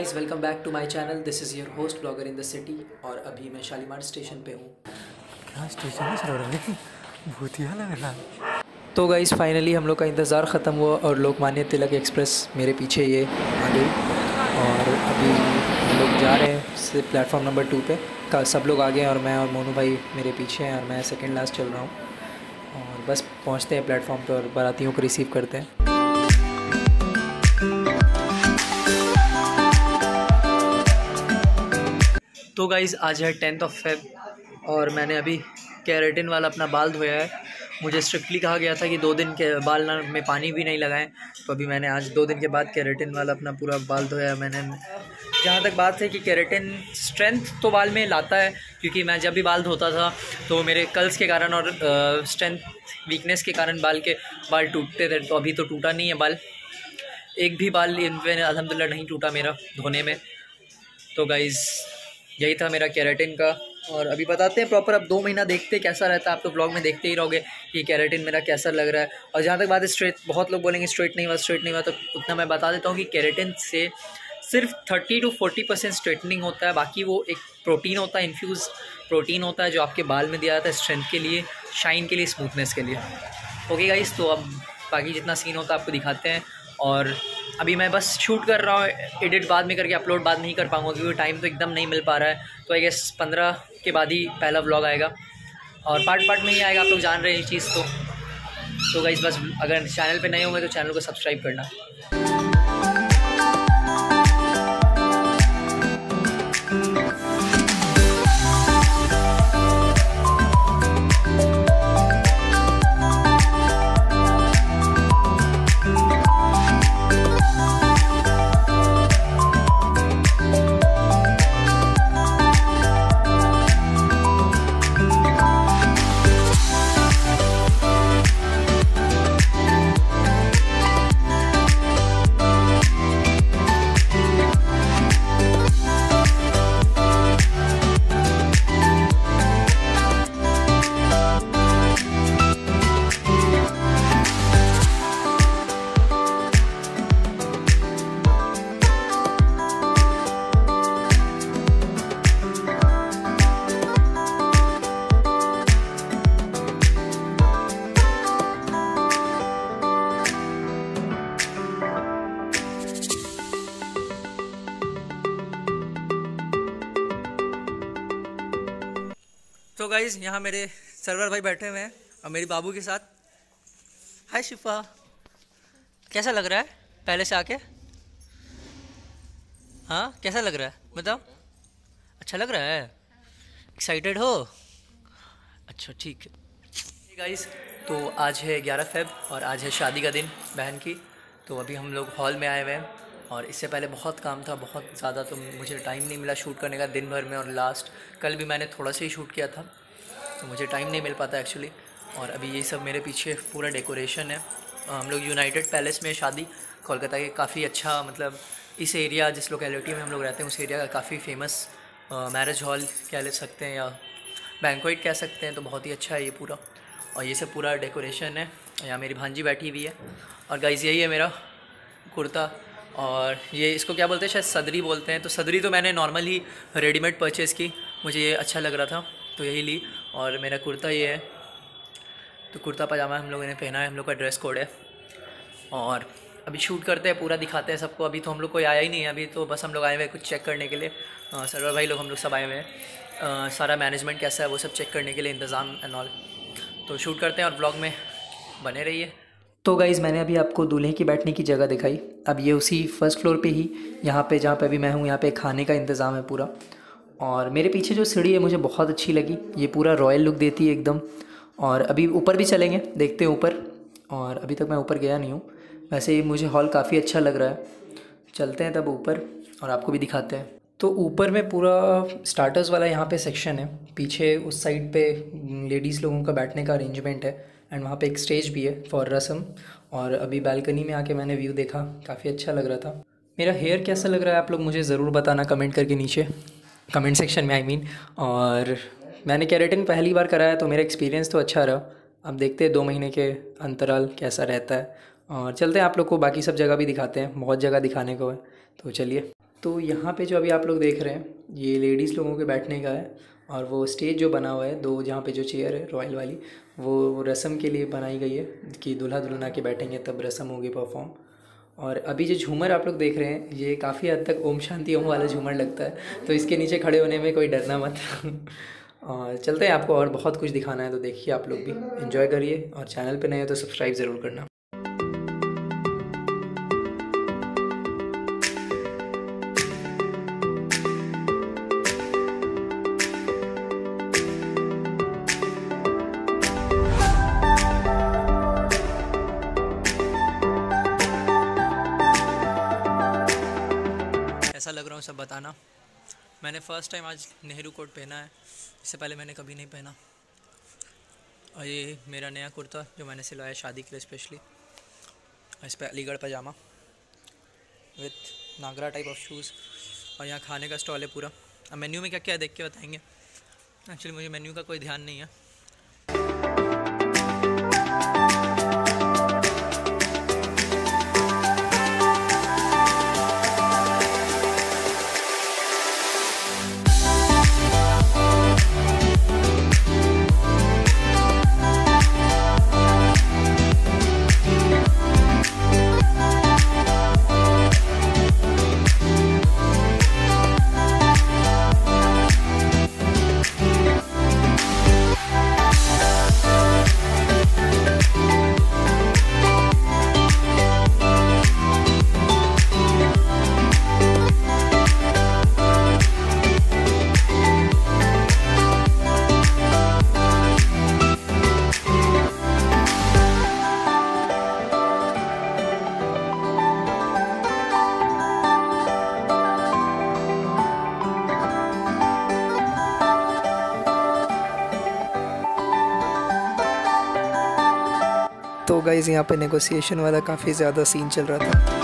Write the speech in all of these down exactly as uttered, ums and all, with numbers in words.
Guys, welcome back to my channel. This is your host blogger in the city और अभी मैं Shalimar station पे हूँ। क्या स्टेशन है सर, लेकिन भूतिया लग रहा है। तो गाइस फाइनली हम लोग का इंतज़ार ख़त्म हुआ और लोकमान्य तिलक एक्सप्रेस मेरे पीछे ये आ गई और अभी हम लोग जा रहे हैं सिर्फ प्लेटफॉर्म नंबर टू पे। का सब लोग आ गए और मैं और मोनू भाई मेरे पीछे हैं और मैं सेकंड लास्ट चल रहा हूँ और बस पहुँचते हैं प्लेटफॉर्म पे और बारातियों को रिसीव करते हैं। तो गाइज़ आज है टेंथ ऑफ फेब और मैंने अभी केराटिन वाला अपना बाल धोया है। मुझे स्ट्रिक्टली कहा गया था कि दो दिन के बाल ना में पानी भी नहीं लगाएं, तो अभी मैंने आज दो दिन के बाद केराटिन वाला अपना पूरा बाल धोया है मैंने। जहाँ तक बात है कि केराटिन स्ट्रेंथ तो बाल में लाता है, क्योंकि मैं जब भी बाल धोता था तो मेरे कल्स के कारण और स्ट्रेंथ वीकनेस के कारण बाल के बाल टूटते थे। तो अभी तो टूटा नहीं है बाल, एक भी बाल इनमें अल्हम्दुलिल्लाह नहीं टूटा मेरा धोने में। तो गाइज़ यही था मेरा केराटिन का। और अभी बताते हैं प्रॉपर, अब दो महीना देखते हैं कैसा रहता है। आप तो ब्लॉग में देखते ही रहोगे कि केराटिन मेरा कैसा लग रहा है। और जहाँ तक बात है स्ट्रेट, बहुत लोग बोलेंगे स्ट्रेट नहीं हुआ स्ट्रेट नहीं हुआ, तो उतना मैं बता देता हूँ कि केराटिन से सिर्फ thirty to forty percent straightening होता है। बाकी वो एक प्रोटीन होता है, इन्फ्यूज़ प्रोटीन होता है जो आपके बाल में दिया जाता है स्ट्रेंथ के लिए, शाइन के लिए, स्मूथनेस के लिए। ओके गाइस, तो अब बाकी जितना सीन होता है आपको दिखाते हैं। और अभी मैं बस शूट कर रहा हूँ, एडिट बाद में करके अपलोड बाद नहीं कर पाऊँगा क्योंकि टाइम तो एकदम नहीं मिल पा रहा है। तो आई गेस पंद्रह के बाद ही पहला व्लॉग आएगा और पार्ट पार्ट में ही आएगा, आप लोग जान रहे हैं ये चीज़। तो तो गाइस बस अगर चैनल पे नए होंगे तो चैनल को सब्सक्राइब करना। तो गाइज़ यहाँ मेरे सर्वर भाई बैठे हुए हैं और मेरी बाबू के साथ। हाय शिफा, कैसा लग रहा है पहले से आके? हाँ कैसा लग रहा है बताओ? अच्छा लग रहा है? एक्साइटेड हो? अच्छा ठीक है गाइज़। तो आज है ग्यारह फेब और आज है शादी का दिन बहन की। तो अभी हम लोग हॉल में आए हुए हैं और इससे पहले बहुत काम था, बहुत ज़्यादा, तो मुझे टाइम नहीं मिला शूट करने का दिन भर में। और लास्ट कल भी मैंने थोड़ा सा ही शूट किया था, तो मुझे टाइम नहीं मिल पाता एक्चुअली। और अभी ये सब मेरे पीछे पूरा डेकोरेशन है। हम लोग यूनाइटेड पैलेस में शादी, कोलकाता के काफ़ी अच्छा, मतलब इस एरिया जिस लोकेलिटी में हम लोग रहते हैं उस एरिया का काफ़ी फेमस मैरिज हॉल कह ले सकते हैं या बैंक्वेट कह सकते हैं। तो बहुत ही अच्छा है ये पूरा, और ये सब पूरा डेकोरेशन है। यहाँ मेरी भांजी बैठी हुई है और गाइस यही है मेरा कुर्ता। और ये इसको क्या बोलते हैं, शायद सदरी बोलते हैं। तो सदरी तो मैंने नॉर्मल ही रेडीमेड परचेज़ की, मुझे ये अच्छा लग रहा था तो यही ली। और मेरा कुर्ता ये है, तो कुर्ता पजामा हम लोगों ने पहना है, हम लोग का ड्रेस कोड है। और अभी शूट करते हैं, पूरा दिखाते हैं सबको। अभी तो हम लोग कोई आया ही नहीं है, अभी तो बस हम लोग आए हुए हैं कुछ चेक करने के लिए। सर्वर भाई लोग हम लोग सब आए हुए हैं, सारा मैनेजमेंट कैसा है वो सब चेक करने के लिए, इंतज़ाम एंड ऑल। तो शूट करते हैं और ब्लॉग में बने रहिए। तो गाइज़ मैंने अभी आपको दूल्हे की बैठने की जगह दिखाई। अब ये उसी फर्स्ट फ्लोर पे ही, यहाँ पे जहाँ पे अभी मैं हूँ, यहाँ पे खाने का इंतज़ाम है पूरा। और मेरे पीछे जो सीढ़ी है मुझे बहुत अच्छी लगी, ये पूरा रॉयल लुक देती है एकदम। और अभी ऊपर भी चलेंगे, देखते हैं ऊपर। और अभी तक मैं ऊपर गया नहीं हूँ, वैसे ही मुझे हॉल काफ़ी अच्छा लग रहा है। चलते हैं तब ऊपर और आपको भी दिखाते हैं। तो ऊपर में पूरा स्टार्टर्स वाला यहाँ पे सेक्शन है, पीछे उस साइड पे लेडीज़ लोगों का बैठने का अरेंजमेंट है एंड वहाँ पे एक स्टेज भी है फॉर रसम। और अभी बालकनी में आके मैंने व्यू देखा, काफ़ी अच्छा लग रहा था। मेरा हेयर कैसा लग रहा है आप लोग मुझे ज़रूर बताना कमेंट करके नीचे, कमेंट सेक्शन में आई मीन। और मैंने केराटिन पहली बार कराया तो मेरा एक्सपीरियंस तो अच्छा रहा। अब देखते हैं दो महीने के अंतराल कैसा रहता है। और चलते हैं आप लोग को बाकी सब जगह भी दिखाते हैं, बहुत जगह दिखाने को है, तो चलिए। तो यहाँ पे जो अभी आप लोग देख रहे हैं ये लेडीज़ लोगों के बैठने का है, और वो स्टेज जो बना हुआ है दो, जहाँ पे जो चेयर है रॉयल वाली, वो वो रस्म के लिए बनाई गई है कि दूल्हा दुल्हन आके बैठेंगे तब रस्म होगी परफॉर्म। और अभी जो झूमर आप लोग देख रहे हैं ये काफ़ी हद तक ओम शांति ओम वाला झूमर लगता है, तो इसके नीचे खड़े होने में कोई डरना मत। और चलते हैं, आपको और बहुत कुछ दिखाना है, तो देखिए आप लोग भी एंजॉय करिए, और चैनल पे नए हो तो सब्सक्राइब ज़रूर करना। कैसा लग रहा हूँ सब बताना। मैंने फ़र्स्ट टाइम आज नेहरू कोट पहना है, इससे पहले मैंने कभी नहीं पहना। और ये मेरा नया कुर्ता जो मैंने सिलवाया शादी के लिए स्पेशली, इस पर अलीगढ़ पजामा with nagra type of shoes. और यहाँ खाने का स्टॉल है पूरा। अब मेन्यू में क्या क्या है देख के बताएंगे। एक्चुअली मुझे मेन्यू का कोई ध्यान नहीं है। तो गाइज़ यहाँ पे नेगोशिएशन वाला काफ़ी ज़्यादा सीन चल रहा था।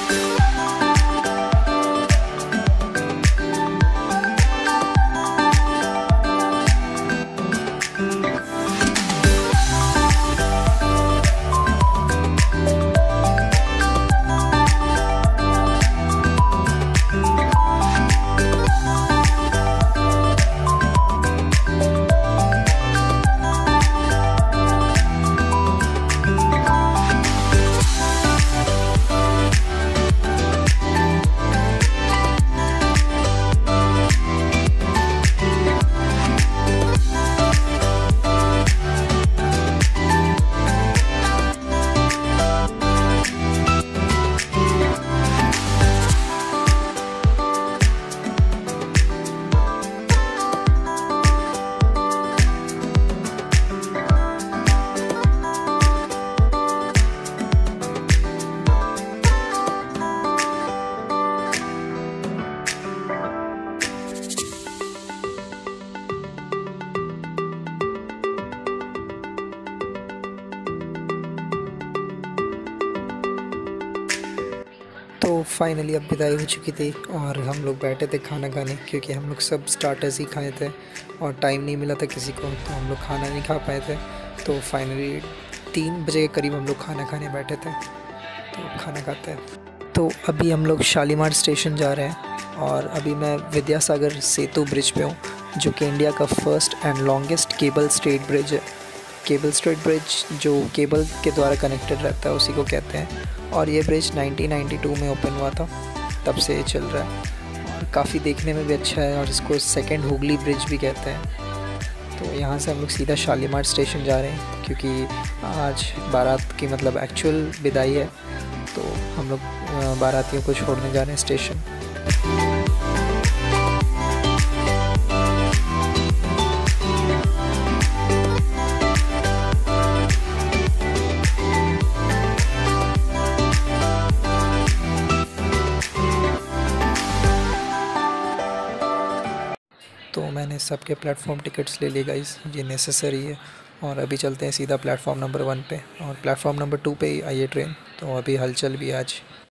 तो फाइनली अब विदाई हो चुकी थी और हम लोग बैठे थे खाना खाने, क्योंकि हम लोग सब स्टार्टर्स ही खाए थे और टाइम नहीं मिला था किसी को, तो हम लोग खाना नहीं खा पाए थे। तो फाइनली तीन बजे के करीब हम लोग खाना खाने बैठे थे, तो खाना खाते हैं। तो अभी हम लोग शालीमार स्टेशन जा रहे हैं और अभी मैं विद्यासागर सेतु ब्रिज पे हूँ, जो कि इंडिया का first and longest cable straight bridge है। केबल स्ट्रेट ब्रिज जो केबल के द्वारा कनेक्टेड रहता है उसी को कहते हैं, और ये ब्रिज नाइनटीन नाइंटी टू में ओपन हुआ था, तब से ये चल रहा है और काफ़ी देखने में भी अच्छा है, और इसको सेकंड हुगली ब्रिज भी कहते हैं। तो यहाँ से हम लोग सीधा शालीमार स्टेशन जा रहे हैं, क्योंकि आज बारात की मतलब एक्चुअल विदाई है, तो हम लोग बारातियों को छोड़ने जा रहे हैं स्टेशन। तो मैंने सबके प्लेटफॉर्म टिकट्स ले लिए गाइस, ये नेसेसरी है। और अभी चलते हैं सीधा प्लेटफॉर्म नंबर वन पे, और प्लेटफॉर्म नंबर टू पे ही आई है ट्रेन, तो अभी हलचल भी आज।